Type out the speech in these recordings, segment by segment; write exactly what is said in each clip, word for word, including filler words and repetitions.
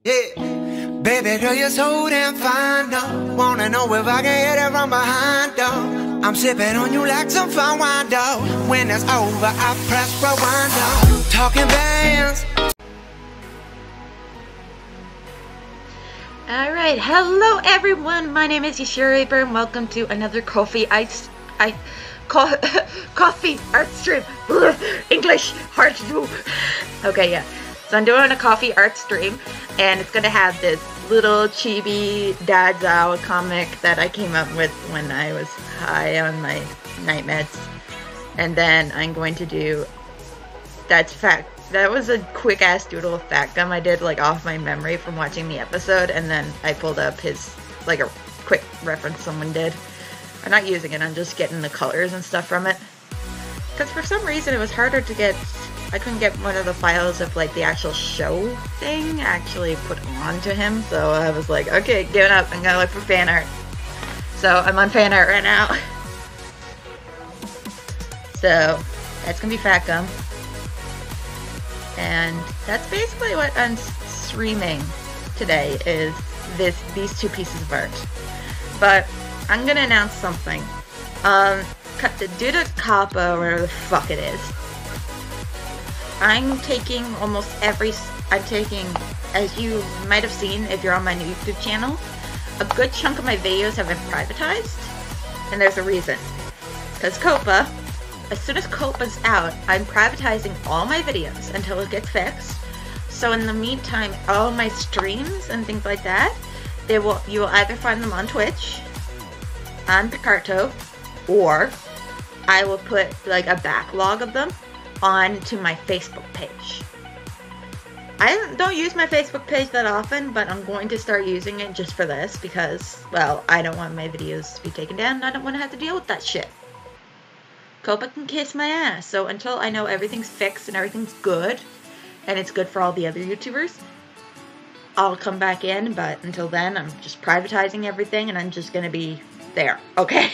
Yeah, baby girl, you're so damn fine, though. Wanna know if I can hit it from behind, though. I'm sipping on you like some fine wine, though. When it's over, I press rewind, though. Talking bands. Alright, hello everyone, my name is Yashira and welcome to another coffee ice I co coffee art stream. English hard to do. Okay, yeah. So I'm doing a coffee art stream and it's gonna have this little chibi Dad's Owl comic that I came up with when I was high on my night meds. And then I'm going to do that's fact. That was a quick-ass doodle of Fat Gum I did, like, off my memory from watching the episode, and then I pulled up his, like, a quick reference someone did. I'm not using it, I'm just getting the colors and stuff from it. Because for some reason it was harder to get, I couldn't get one of the files of, like, the actual show thing actually put onto him, so I was like, okay, giving up, I'm gonna look for fan art. So, I'm on fan art right now. So, that's gonna be Fat Gum. And that's basically what I'm streaming today, is this these two pieces of art. But I'm gonna announce something. Um, due to COPPA, or whatever the fuck it is, I'm taking almost every. I'm taking, as you might have seen if you're on my YouTube channel, a good chunk of my videos have been privatized, and there's a reason. Because COPPA. As soon as COPPA's out, I'm privatizing all my videos until it gets fixed. So in the meantime, all my streams and things like that, they will you will either find them on Twitch, on Picarto, or I will put like a backlog of them onto my Facebook page. I don't use my Facebook page that often, but I'm going to start using it just for this because, well, I don't want my videos to be taken down and I don't want to have to deal with that shit. COPPA can kiss my ass. So until I know everything's fixed and everything's good, and it's good for all the other YouTubers, I'll come back in, but until then, I'm just privatizing everything, and I'm just gonna be there, okay?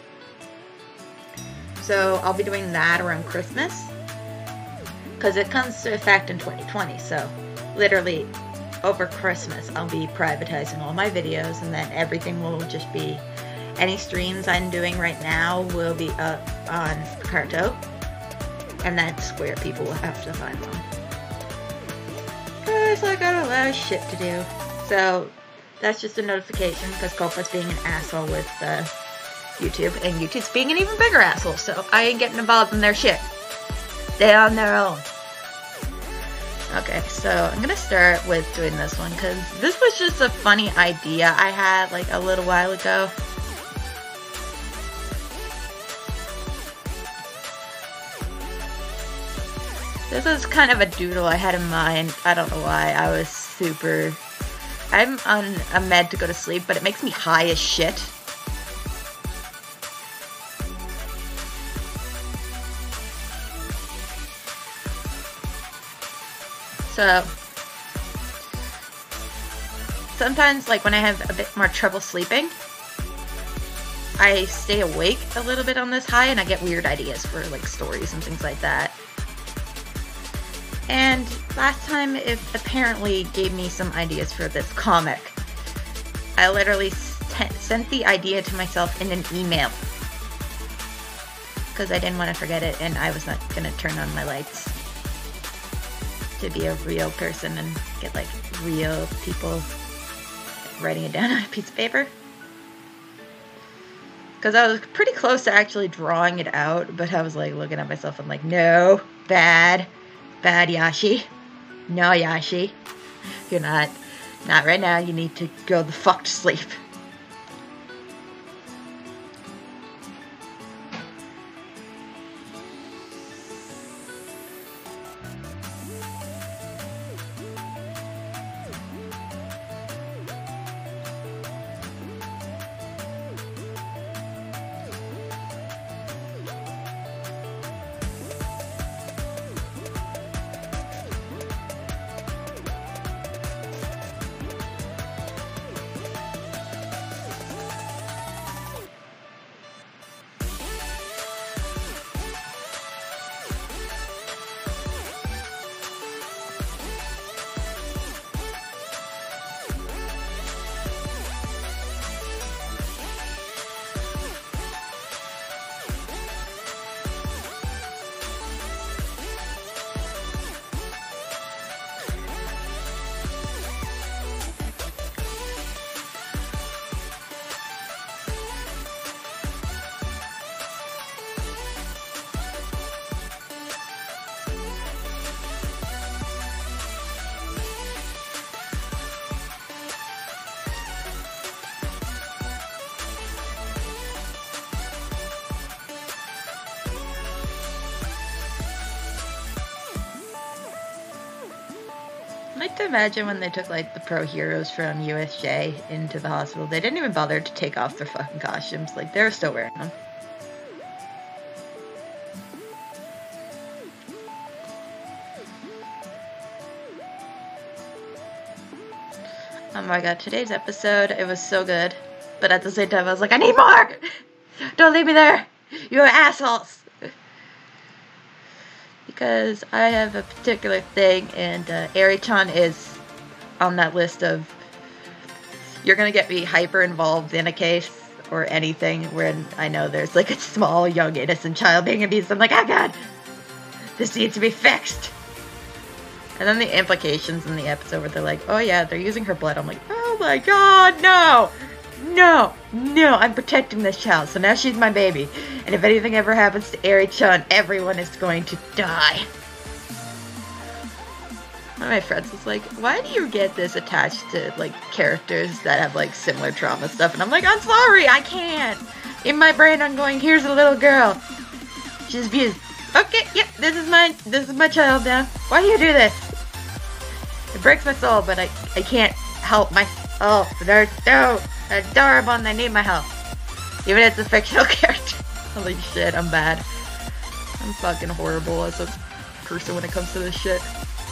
So I'll be doing that around Christmas, because it comes to effect in twenty twenty, so literally over Christmas, I'll be privatizing all my videos, and then everything will just be any streams I'm doing right now will be up on Picarto, and that's where people will have to find them. Cause I got a lot of shit to do. So that's just a notification because COPPA's being an asshole with uh, YouTube, and YouTube's being an even bigger asshole. So I ain't getting involved in their shit. They're on their own. Okay, so I'm gonna start with doing this one because this was just a funny idea I had like a little while ago. This is kind of a doodle I had in mind. I don't know why. I was super... I'm on a med to go to sleep, but it makes me high as shit. So... sometimes, like, when I have a bit more trouble sleeping, I stay awake a little bit on this high, and I get weird ideas for, like, stories and things like that. And last time it apparently gave me some ideas for this comic. I literally sent the idea to myself in an email. Because I didn't want to forget it and I was not going to turn on my lights. To be a real person and get like real people writing it down on a piece of paper. Because I was pretty close to actually drawing it out, but I was like looking at myself and like, no, bad. Bad, Yashi. No, Yashi. You're not. Not right now. You need to go the fuck to sleep. to imagine when they took, like, the pro heroes from U S J into the hospital, they didn't even bother to take off their fucking costumes. Like, they were still wearing them. Oh my god, today's episode, it was so good. But at the same time, I was like, I need more! Don't leave me there! You're assholes! Because I have a particular thing, and uh, Eri-chan is on that list of, you're gonna get me hyper involved in a case or anything when I know there's like a small, young, innocent child being abused. I'm like, oh god! This needs to be fixed! And then the implications in the episode where they're like, oh yeah, they're using her blood. I'm like, oh my god, no! No! No, I'm protecting this child, so now she's my baby. And if anything ever happens to Eri-chan, everyone is going to die. One of my friends was like, why do you get this attached to, like, characters that have, like, similar trauma stuff? And I'm like, I'm sorry, I can't! In my brain, I'm going, here's a little girl. She's abused. Okay, yep, this is my, this is my child now. Why do you do this? It breaks my soul, but I, I can't help myself. They're so adorable and they need my help. Even if it's a fictional character. Holy shit, I'm bad. I'm fucking horrible as a person when it comes to this shit.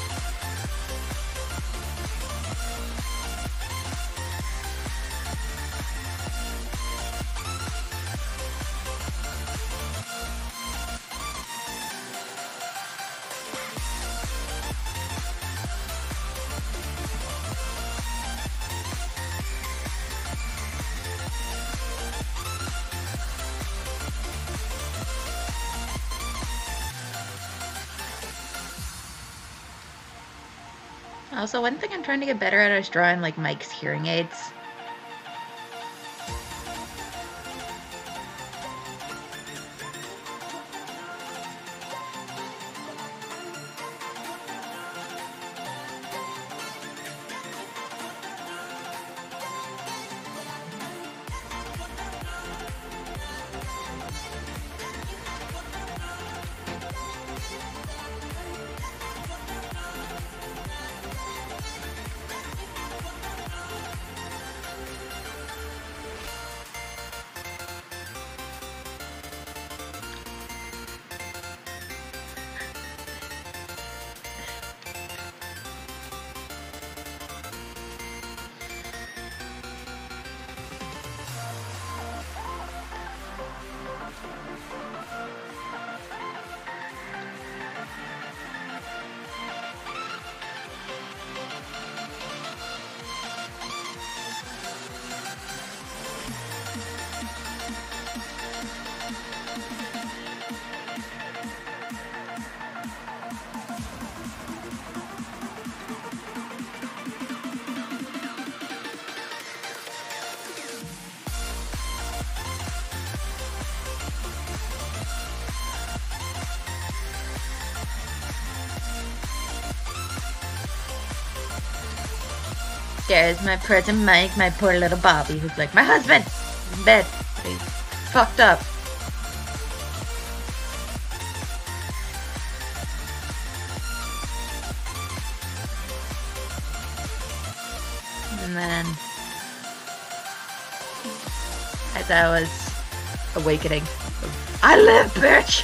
Also, one thing I'm trying to get better at is drawing, like, Mike's hearing aids. There's my present Mike, my poor little Bobby, who's like, my husband! He's in bed. He's fucked up. And then, as I was awakening, I live, bitch!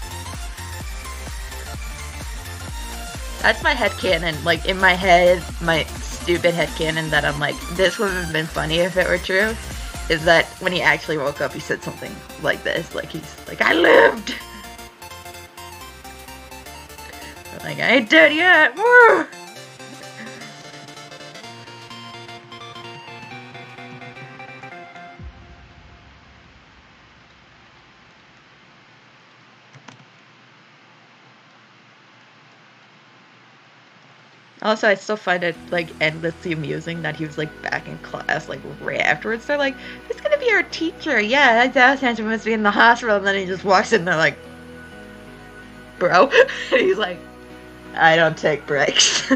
That's my headcanon. Like, in my head, my stupid headcanon that I'm like, this would have been funny if it were true, is that when he actually woke up, he said something like this. Like, he's like, I lived! But like, I ain't dead yet! Woo! Also, I still find it, like, endlessly amusing that he was, like, back in class, like, right afterwards. They're like, who's gonna be our teacher? Yeah, that Sandra must be in the hospital. And then he just walks in and they're like, bro. And he's like, I don't take breaks.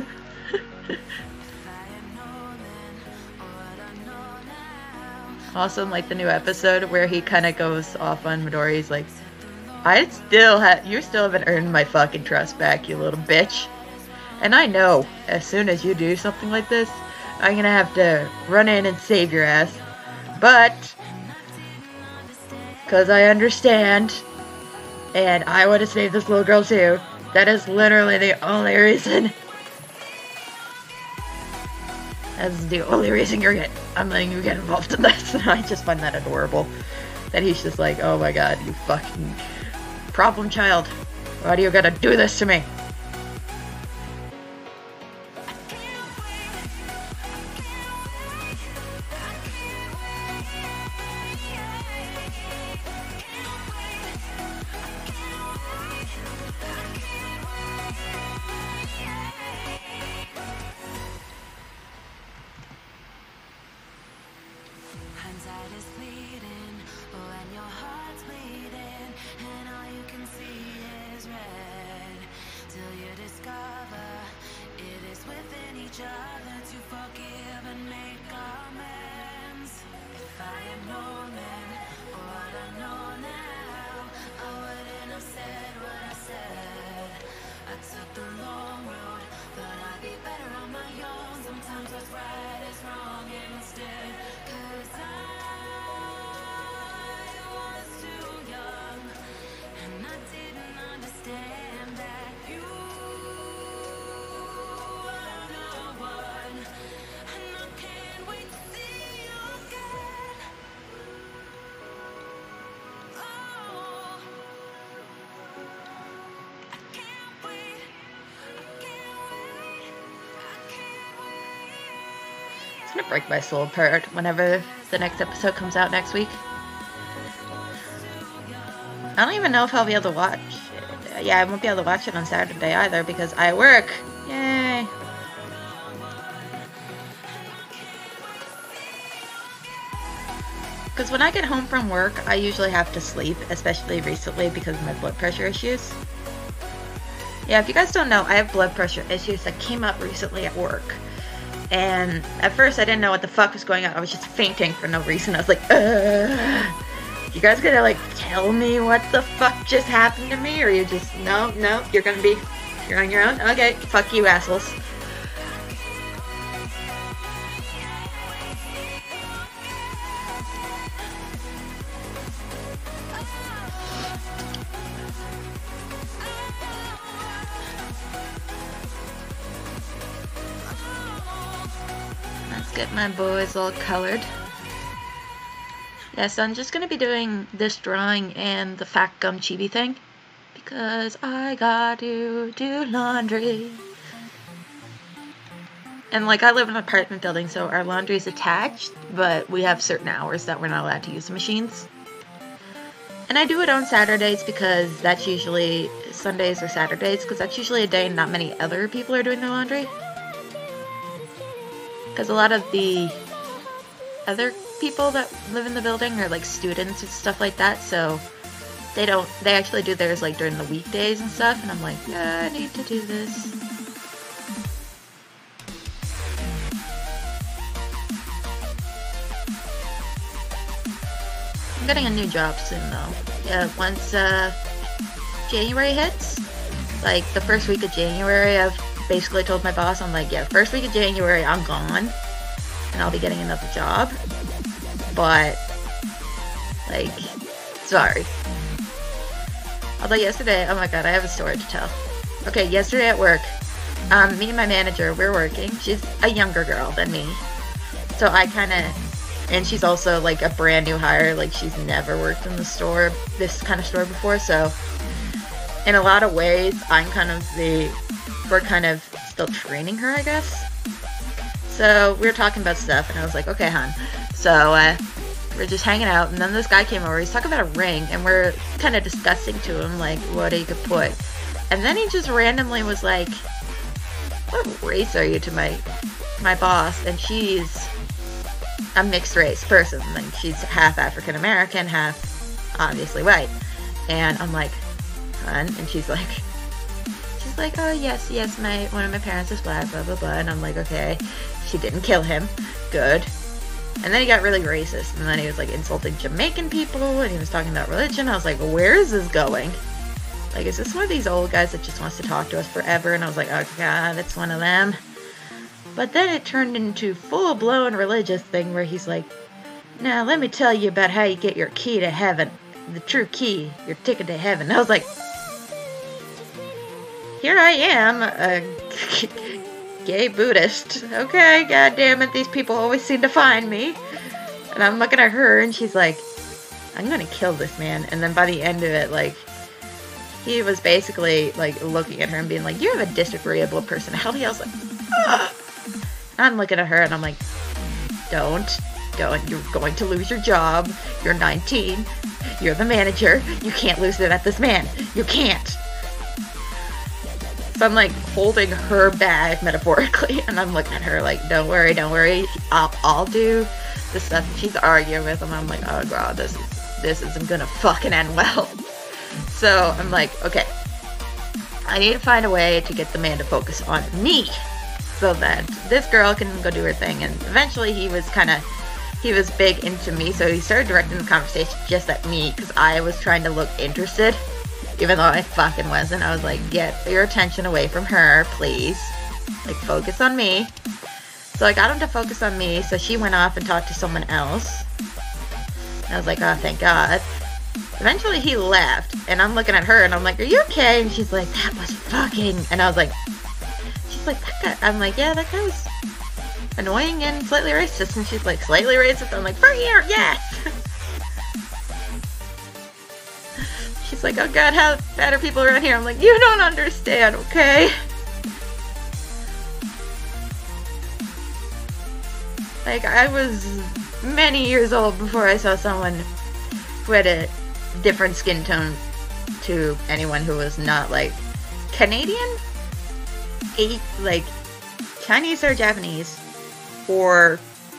Also, in, like, the new episode where he kind of goes off on Midori, he's like, I still have, you still haven't earned my fucking trust back, you little bitch. And I know, as soon as you do something like this, I'm gonna have to run in and save your ass. But, because I understand, and I want to save this little girl too, that is literally the only reason. That's the only reason you're getting, I'm letting you get involved in this. And I just find that adorable. That he's just like, oh my god, you fucking problem child. Why do you gotta do this to me? It's gonna break my soul apart whenever the next episode comes out next week. I don't even know if I'll be able to watch it. Yeah, I won't be able to watch it on Saturday either because I work. Yay! Because when I get home from work, I usually have to sleep, especially recently because of my blood pressure issues. Yeah, if you guys don't know, I have blood pressure issues that came up recently at work. And at first I didn't know what the fuck was going on. I was just fainting for no reason. I was like, ugh. You guys gonna like tell me what the fuck just happened to me? Or you just, no, no, you're gonna be, you're on your own? Okay, fuck you assholes. Get my boys all colored. Yeah, so I'm just gonna be doing this drawing and the fat gum chibi thing because I got to do laundry. And like I live in an apartment building, so our laundry is attached, but we have certain hours that we're not allowed to use the machines. And I do it on Saturdays because that's usually Sundays or Saturdays because that's usually a day not many other people are doing their laundry. Because a lot of the other people that live in the building are like students and stuff like that, so they don't, they actually do theirs like during the weekdays and stuff, and I'm like, yeah, I need to do this. I'm getting a new job soon though. Yeah, once uh, January hits, like the first week of January, I've basically told my boss, I'm like, yeah, first week of January, I'm gone, and I'll be getting another job, but, like, sorry. Although yesterday, oh my god, I have a story to tell. Okay, yesterday at work, um, me and my manager, we're working. She's a younger girl than me, so I kind of, and she's also, like, a brand new hire, like, she's never worked in the store, this kind of store before, so, in a lot of ways, I'm kind of the, we're kind of still training her, I guess. So we were talking about stuff, and I was like, okay, hon. So uh, we're just hanging out, and then this guy came over. He's talking about a ring, and we're kind of discussing to him, like, what he could put. And then he just randomly was like, what race are you to my my boss? And she's a mixed race person. Like, she's half African American, half obviously white. And I'm like, hun? And she's like, she's like, oh yes, yes, my one of my parents is black, blah blah blah. And I'm like, okay, she didn't kill him, good. And then he got really racist, and then he was like insulting Jamaican people, and he was talking about religion. I was like, where is this going? Like, is this one of these old guys that just wants to talk to us forever? And I was like, oh god, it's one of them. But then it turned into full-blown religious thing where he's like, now let me tell you about how you get your key to heaven. The true key, your ticket to heaven. And I was like, here I am, a gay Buddhist. Okay, god damn it, these people always seem to find me. And I'm looking at her and she's like, I'm gonna kill this man. And then by the end of it, like, he was basically, like, looking at her and being like, you have a disagreeable personality. I was like, ugh. I'm looking at her and I'm like, don't, don't, you're going to lose your job. You're nineteen. You're the manager. You can't lose it at this man. You can't. So I'm, like, holding her back metaphorically, and I'm looking at her like, don't worry, don't worry. I'll, I'll do the stuff that she's arguing with, and I'm like, oh, God, this is, this isn't gonna fucking end well. So I'm like, okay, I need to find a way to get the man to focus on me so that this girl can go do her thing. And eventually he was kind of, he was big into me, so he started directing the conversation just at me because I was trying to look interested, even though I fucking wasn't. I was like, get your attention away from her, please. Like, focus on me. So I got him to focus on me, so she went off and talked to someone else. I was like, oh, thank God. Eventually he left, and I'm looking at her, and I'm like, are you okay? And she's like, that was fucking, and I was like, she's like, that guy, I'm like, yeah, that guy was annoying and slightly racist, and she's like, slightly racist? I'm like, for here, yes! She's like, oh God, how bad are people around here? I'm like, you don't understand, okay? Like, I was many years old before I saw someone who had a different skin tone to anyone who was not, like, Canadian? Eight, like, Chinese or Japanese, or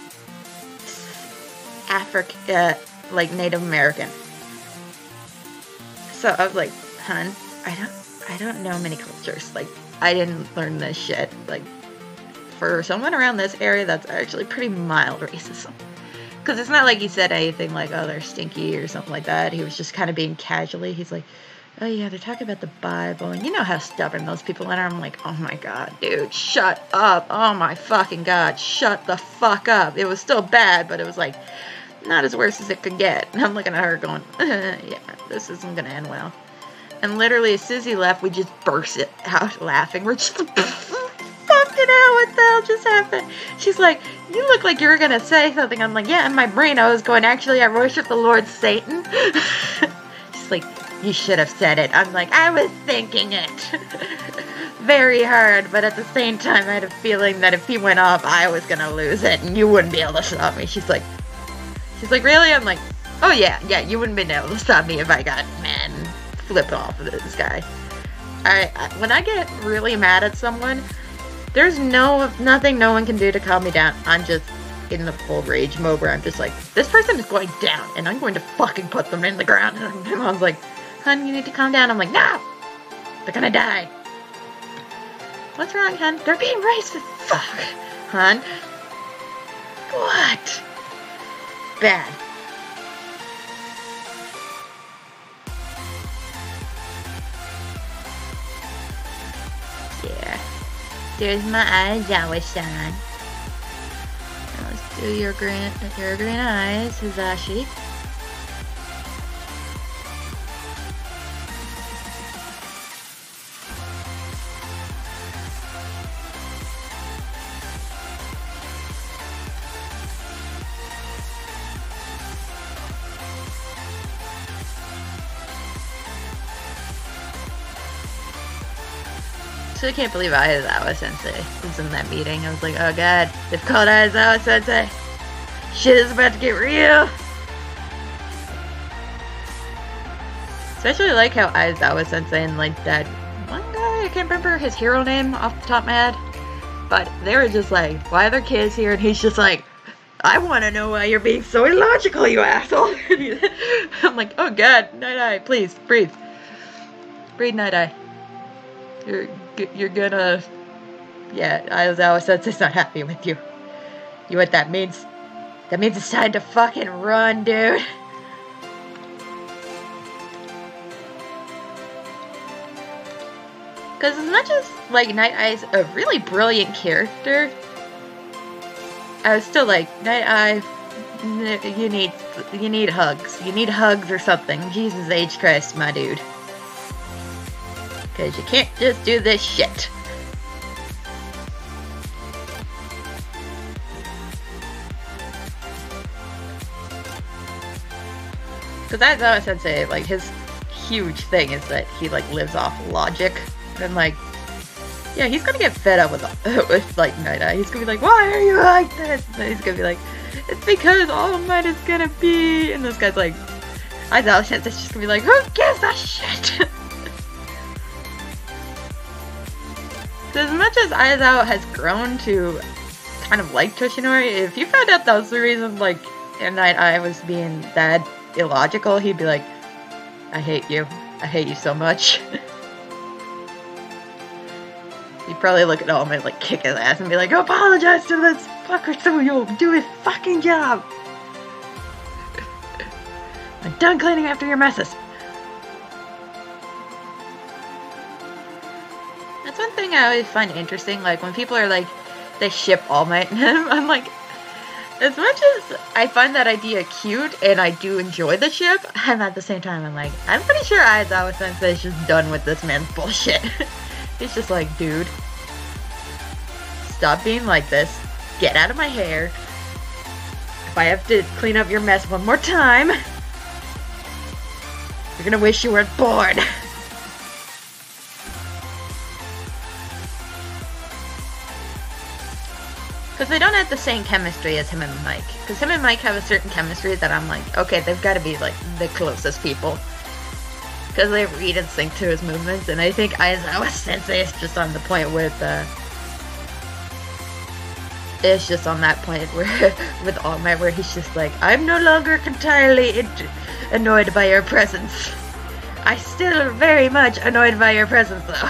African, uh, like, Native American. So I was like, hun, I don't, I don't know many cultures. Like, I didn't learn this shit. Like, for someone around this area, that's actually pretty mild racism. Because it's not like he said anything like, oh, they're stinky or something like that. He was just kind of being casually. He's like, oh, yeah, they're talking about the Bible. And you know how stubborn those people are. I'm like, oh, my God, dude, shut up. Oh, my fucking God, shut the fuck up. It was still bad, but it was, like, not as worse as it could get. And I'm looking at her going, yeah, this isn't going to end well. And literally, as soon as he left, we just burst it out laughing. We're just like, fucking hell, what the hell just happened? She's like, you look like you were gonna say something. I'm like, yeah, in my brain I was going, actually, I worship the Lord Satan. She's like, you should have said it. I'm like, I was thinking it very hard, but at the same time, I had a feeling that if he went off, I was gonna lose it, and you wouldn't be able to stop me. She's like, she's like, really? I'm like, oh yeah, yeah, you wouldn't be able to stop me if I got mad and flipped off of this guy. I, I when I get really mad at someone, there's no, nothing no one can do to calm me down. I'm just in the full rage mode where I'm just like, this person is going down, and I'm going to fucking put them in the ground. And my mom's like, hun, you need to calm down. I'm like, no! They're gonna die. What's wrong, hun? They're being racist. Fuck. Hun? What? Bad. Yeah. There's my Aizawa-san. Let's do your green, your green eyes, Hizashi. I can't believe Aizawa Sensei was in that meeting. I was like, oh god, they've called Aizawa Sensei. Shit is about to get real. Especially like how Aizawa Sensei and like that one guy, I can't remember his hero name off the top of my head, but they were just like, why are there kids here? And he's just like, I want to know why you're being so illogical, you asshole. I'm like, oh god, Night-Eye, please, breathe. Breathe, Night-Eye. You're, you're gonna... Yeah, Aizawa Sensei's not happy with you. You know what that means? That means it's time to fucking run, dude. Because as much as, like, Night Eye's a really brilliant character, I was still like, Night Eye, you need, you need hugs. You need hugs or something. Jesus H. Christ, my dude. Because you can't just do this shit. Because that's how Sensei, like, his huge thing is that he, like, lives off logic. And, like, yeah, he's gonna get fed up with, with like, Night Eye. He's gonna be like, why are you like this? And he's gonna be like, it's because All Might is gonna be... And this guy's like, Aizawa Sensei's just gonna be like, who gives a shit? As much as Aizawa has grown to kind of like Toshinori, if you found out that was the reason, like, Night Eye was being that illogical, he'd be like, I hate you. I hate you so much. He'd probably look at All Might, like, kick his ass and be like, apologize to this fucker so you'll do his fucking job. I'm done cleaning after your messes. That's one thing I always find interesting, like, when people are like, they ship All Might, I'm like, as much as I find that idea cute, and I do enjoy the ship, and at the same time I'm like, I'm pretty sure Aizawa Sensei is just done with this man's bullshit. He's just like, dude, stop being like this, get out of my hair, if I have to clean up your mess one more time, you're gonna wish you weren't born. Because they don't have the same chemistry as him and Mike. Because him and Mike have a certain chemistry that I'm like, okay, they've got to be, like, the closest people. Because they read and sync to his movements, and I think Aizawa Sensei is just on the point with, uh... It's just on that point where, with All Might, where he's just like, I'm no longer entirely annoyed by your presence. I still very much annoyed by your presence, though.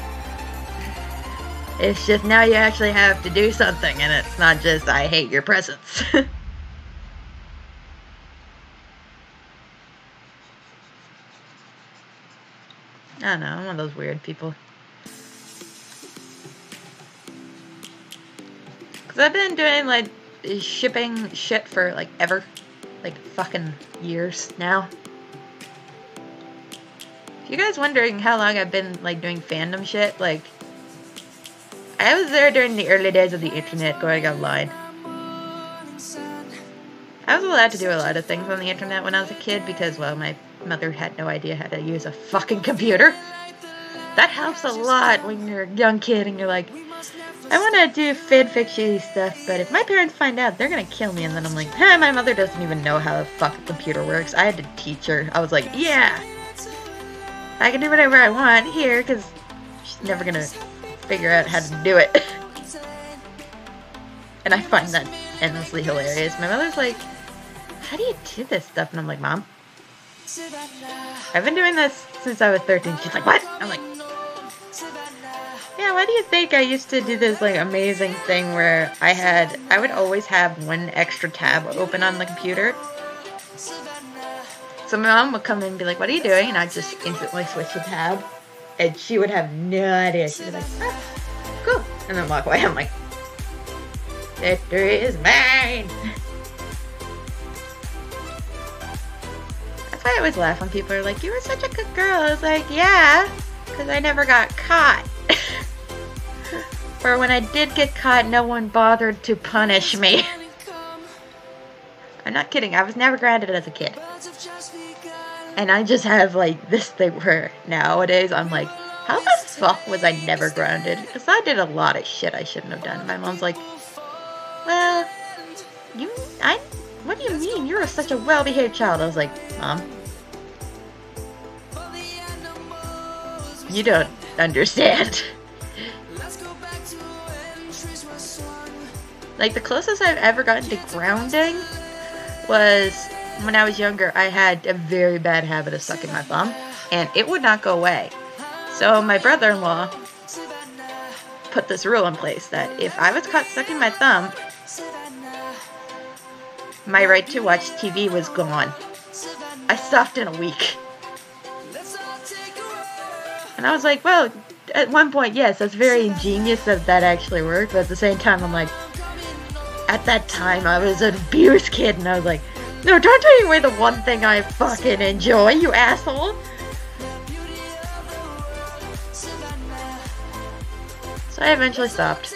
It's just now you actually have to do something, and it's not just, I hate your presence. I don't know, I'm one of those weird people. Because I've been doing, like, shipping shit for, like, ever. Like, fucking years now. If you guys wondering how long I've been, like, doing fandom shit, like... I was there during the early days of the internet going online. I was allowed to do a lot of things on the internet when I was a kid because, well, my mother had no idea how to use a fucking computer. That helps a lot when you're a young kid and you're like, I want to do fanfiction stuff, but if my parents find out, they're going to kill me. And then I'm like, huh, my mother doesn't even know how the fucking computer works. I had to teach her. I was like, yeah, I can do whatever I want here because she's never going to figure out how to do it. And I find that endlessly hilarious. My mother's like, how do you do this stuff? And I'm like, Mom, I've been doing this since I was thirteen. She's like, what? I'm like, yeah, why do you think I used to do this, like, amazing thing where I had, I would always have one extra tab open on the computer. So my mom would come in and be like, what are you doing? And I'd just instantly switch the tab. And she would have no idea. She'd be like, ah, cool. And then walk away. I'm like, victory is mine. That's why I always laugh when people are like, you were such a good girl. I was like, yeah, because I never got caught. Or when I did get caught, no one bothered to punish me. I'm not kidding. I was never grounded as a kid. And I just have, like, this thing where nowadays I'm like, how the fuck was I never grounded? Because I did a lot of shit I shouldn't have done. My mom's like, well, you, I, what do you mean? You're such a well-behaved child. I was like, Mom, you don't understand. Like, the closest I've ever gotten to grounding was... when I was younger, I had a very bad habit of sucking my thumb, and it would not go away. So my brother-in-law put this rule in place that if I was caught sucking my thumb, my right to watch T V was gone. I stopped in a week. And I was like, well, at one point, yes, that's very ingenious that that actually worked, but at the same time, I'm like, at that time, I was an abused kid, and I was like, no, don't take away the one thing I fucking enjoy, you asshole! So I eventually stopped.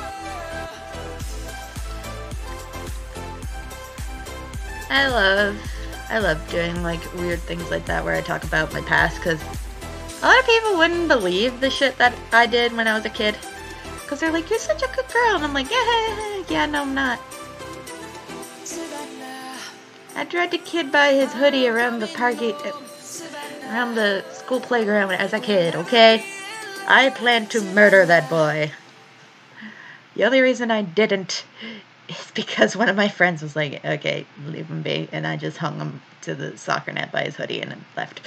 I love, I love doing like weird things like that where I talk about my past, because a lot of people wouldn't believe the shit that I did when I was a kid. Because they're like, you're such a good girl. And I'm like, yeah, yeah, no, I'm not. I dragged a kid by his hoodie around the park, around the school playground as a kid, okay? I planned to murder that boy. The only reason I didn't is because one of my friends was like, okay, leave him be. And I just hung him to the soccer net by his hoodie and then left.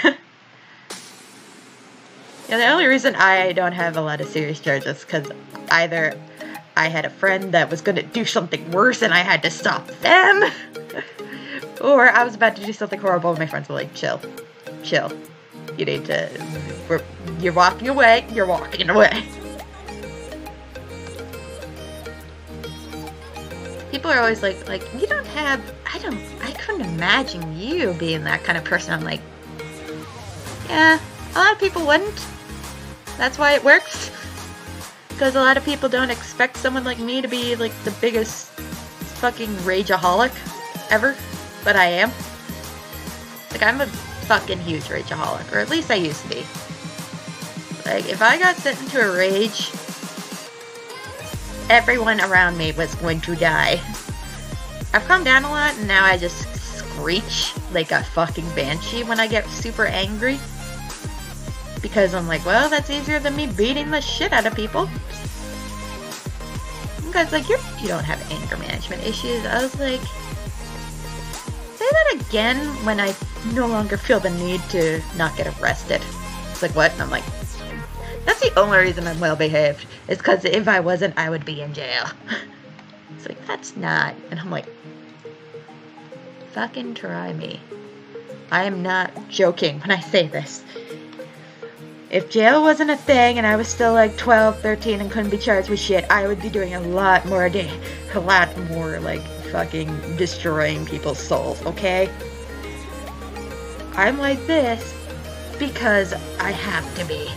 Yeah, the only reason I don't have a lot of serious charges is because either I had a friend that was going to do something worse and I had to stop them, or I was about to do something horrible and my friends were like, chill, chill. You need to, we're, you're walking away, you're walking away. People are always like, like, you don't have, I don't, I couldn't imagine you being that kind of person. I'm like, yeah, a lot of people wouldn't. That's why it works. Because a lot of people don't expect someone like me to be like the biggest fucking rageaholic ever. But I am. Like, I'm a fucking huge rageaholic. Or at least I used to be. Like, if I got sent into a rage, everyone around me was going to die. I've calmed down a lot and now I just screech like a fucking banshee when I get super angry. Because I'm like, well, that's easier than me beating the shit out of people. You guys like, you're, you don't have anger management issues. I was like, say that again when I no longer feel the need to not get arrested. It's like, what? And I'm like, that's the only reason I'm well behaved. Is because if I wasn't, I would be in jail. It's like, that's not. And I'm like, fucking try me. I am not joking when I say this. If jail wasn't a thing and I was still like twelve, thirteen and couldn't be charged with shit, I would be doing a lot more, day, a lot more like fucking destroying people's souls, okay? I'm like this because I have to be.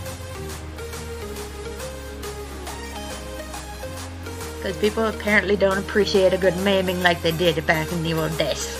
Because people apparently don't appreciate a good maiming like they did back in the old days.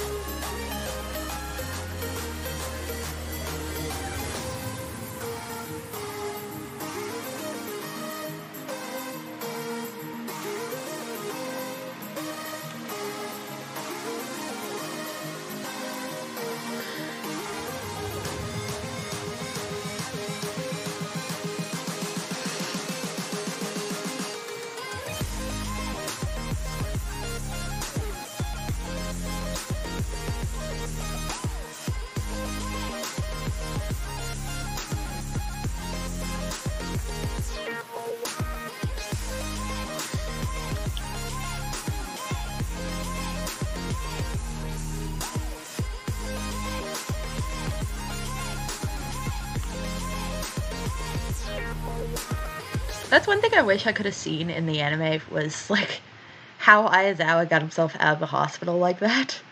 That's one thing I wish I could have seen in the anime was, like, how Aizawa got himself out of the hospital like that.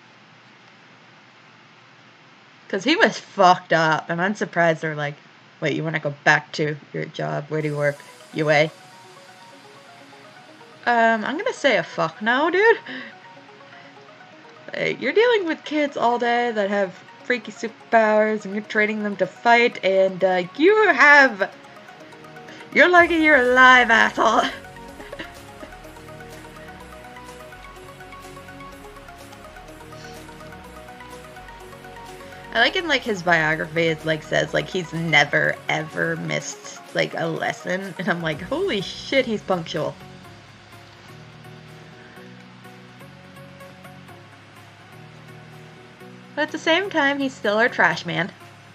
Because he was fucked up, and I'm surprised they're like, wait, you want to go back to your job? Where do you work? U A? Um, I'm gonna say a fuck no, dude. Like, you're dealing with kids all day that have freaky superpowers, and you're training them to fight, and, uh, you have... You're lucky you're alive, asshole! I like in, like, his biography, it, like, says, like, he's never, ever missed, like, a lesson. And I'm like, holy shit, he's punctual. But at the same time, he's still our trash man.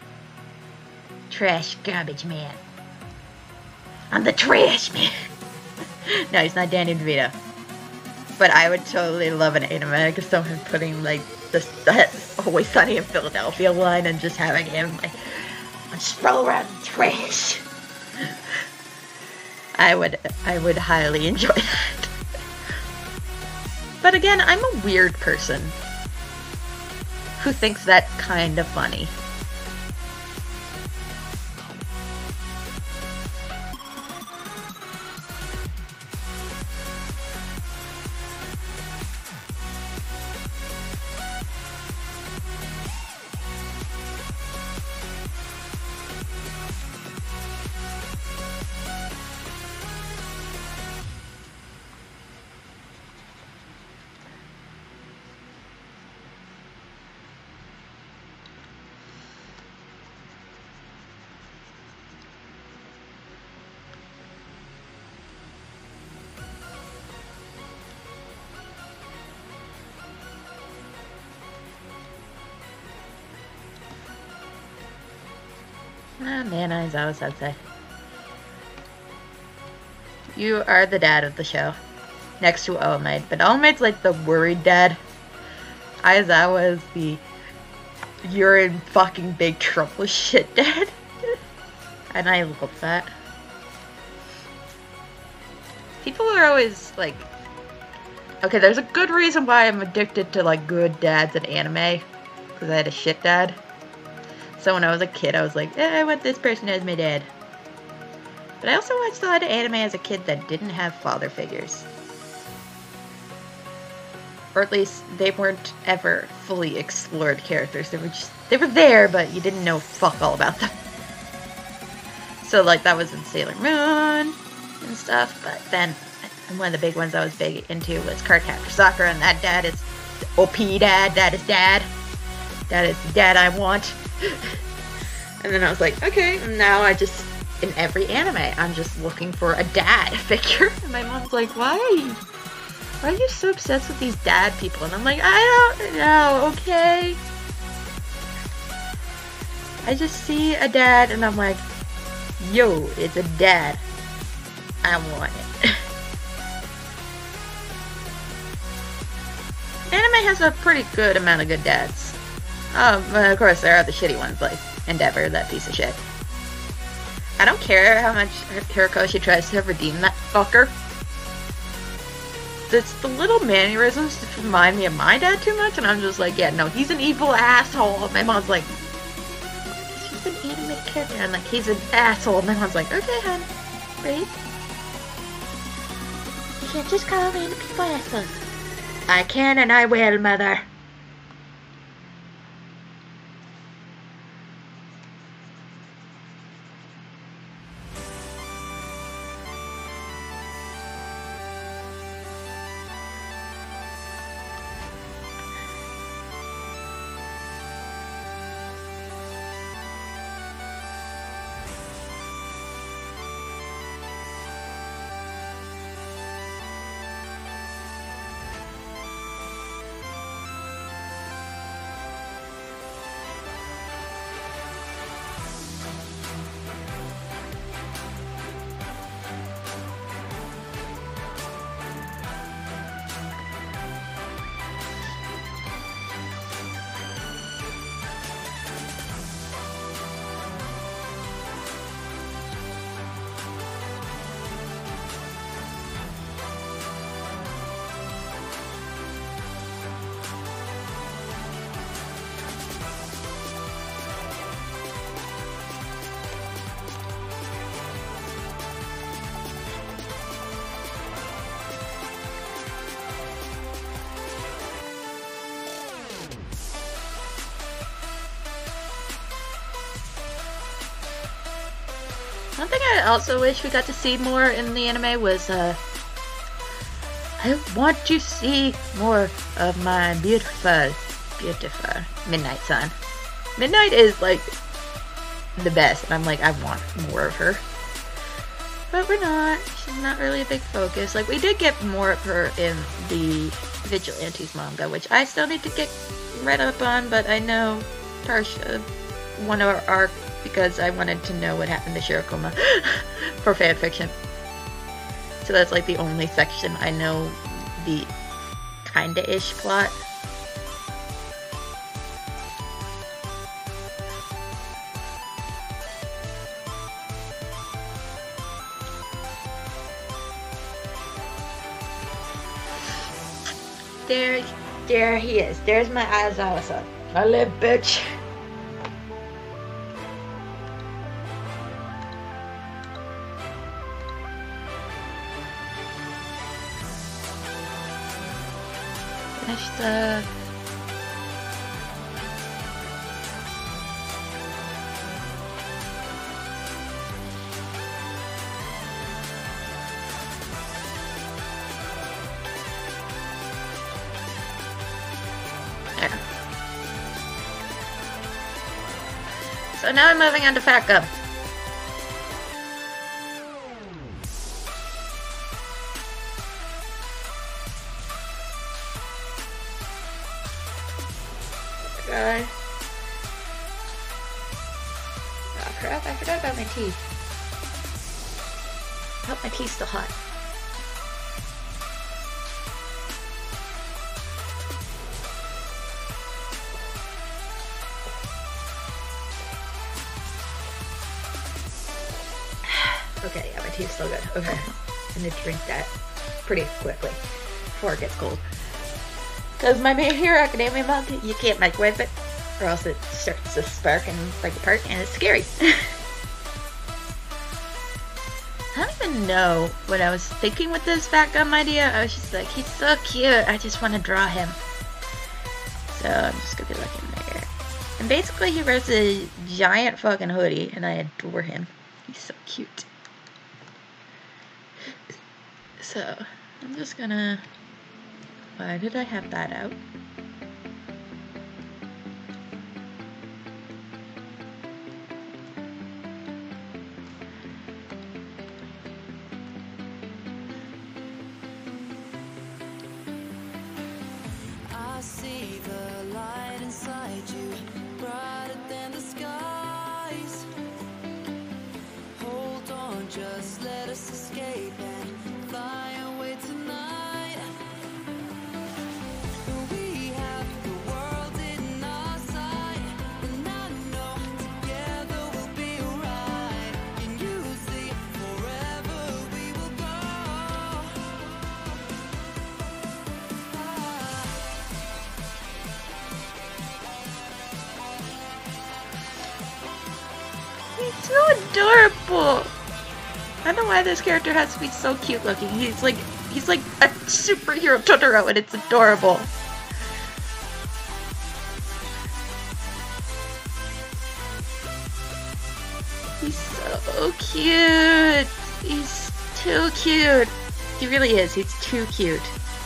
Trash garbage man. I'm the trash man. No, he's not Danny DeVito. But I would totally love an anime of someone putting, like, this that Always Sunny in Philadelphia line and just having him, like, just roll around in trash. I would I would highly enjoy that. But again, I'm a weird person who thinks that's kind of funny. Ah, man, I always Sensei. You are the dad of the show. Next to All Might. But All Might's like the worried dad. Aizawa is the you're in fucking big trouble shit dad. And I love that. People are always like... Okay, there's a good reason why I'm addicted to like good dads in anime. Because I had a shit dad. So when I was a kid, I was like, eh, I want this person as my dad. But I also watched a lot of anime as a kid that didn't have father figures. Or at least they weren't ever fully explored characters. They were just, they were there, but you didn't know fuck all about them. So like that was in Sailor Moon and stuff. But then one of the big ones I was big into was Cardcaptor Sakura, and that dad is O P dad. That is dad. That is the dad I want. And then I was like, okay, now I just, in every anime, I'm just looking for a dad figure. And my mom's like, why? Why are you so obsessed with these dad people? And I'm like, I don't know, okay? I just see a dad and I'm like, yo, it's a dad. I want it. Anime has a pretty good amount of good dads. Um, of course, there are the shitty ones, like Endeavor, that piece of shit. I don't care how much Horikoshi tries to redeem that fucker. It's the little mannerisms that remind me of my dad too much, and I'm just like, yeah, no, he's an evil asshole. My mom's like, he's an animated character. And I'm like, he's an asshole. My mom's like, okay, hon, breathe. You can't just call random people assholes. I can and I will, mother. One thing I also wish we got to see more in the anime was, uh, I want to see more of my beautiful, beautiful Midnight Sun. Midnight is, like, the best, and I'm like, I want more of her. But we're not. She's not really a big focus. Like, we did get more of her in the Vigilantes manga, which I still need to get read up on, but I know Tarsha, one of our arc, because I wanted to know what happened to Shirokuma for fanfiction. So that's like the only section I know the kinda-ish plot. there, there he is. There's my Aizawa-san. I live, bitch. Finish the... There. So now I'm moving on to Fat Gum. God. Oh crap, I forgot about my tea. I hope my tea's still hot. Okay, yeah, my tea's still good. Okay. I'm gonna drink that pretty quickly before it gets cold. Because my My Hero Academia mug, you can't microwave it, or else it starts to spark and break apart, and it's scary. I don't even know what I was thinking with this Fat Gum idea. I was just like, he's so cute, I just want to draw him. So I'm just gonna be looking there. And basically he wears a giant fucking hoodie, and I adore him. He's so cute. So, I'm just gonna... Why did I have that out? I see the light inside you, brighter than the skies. Hold on, just let us escape and fly away tonight. We have the world in our sight, and I know together we'll be alright. Can you see forever we will go? He's so adorable! I don't know why this character has to be so cute looking. He's like, he's like a superhero Totoro, and it's adorable. He's so cute. He's too cute. He really is. He's too cute.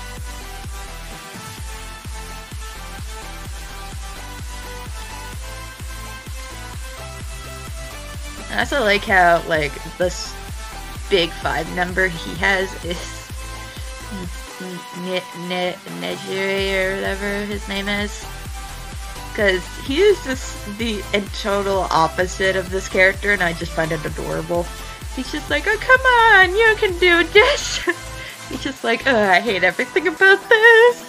I also like how, like, this big five number he has is Nejiri or whatever his name is. Because he is just the total opposite of this character, and I just find it adorable. He's just like, oh, come on, you can do this. He's just like, oh, I hate everything about this.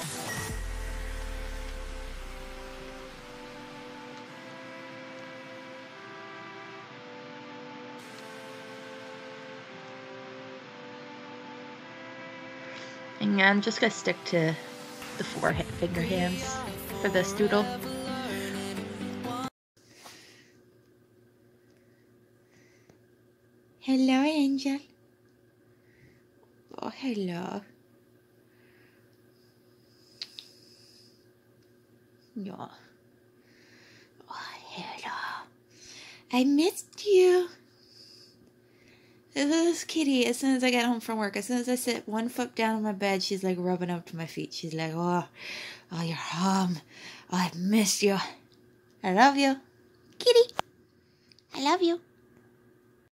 And I'm just gonna stick to the four finger hands for this doodle. Hello, Angel. Oh, hello. Yeah. Oh, hello. I missed you. This kitty, as soon as I get home from work, as soon as I sit one foot down on my bed, she's like rubbing up to my feet. She's like, oh, oh, you're home. Oh, I missed you. I love you. Kitty, I love you.